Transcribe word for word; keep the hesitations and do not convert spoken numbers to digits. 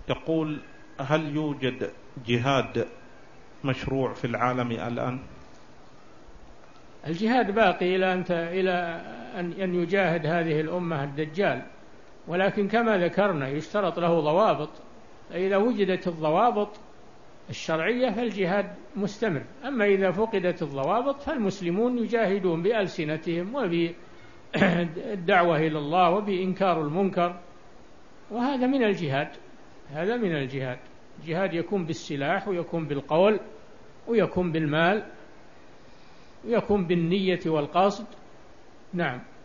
يقول: هل يوجد جهاد مشروع في العالم الآن؟ الجهاد باقي إلى أن إلى أن يجاهد هذه الأمة الدجال، ولكن كما ذكرنا يشترط له ضوابط، فإذا وجدت الضوابط الشرعية فالجهاد مستمر. أما إذا فقدت الضوابط فالمسلمون يجاهدون بألسنتهم وبالدعوة إلى الله وبإنكار المنكر، وهذا من الجهاد. هذا من الجهاد. الجهاد يكون بالسلاح، ويكون بالقول، ويكون بالمال، ويكون بالنية والقصد. نعم.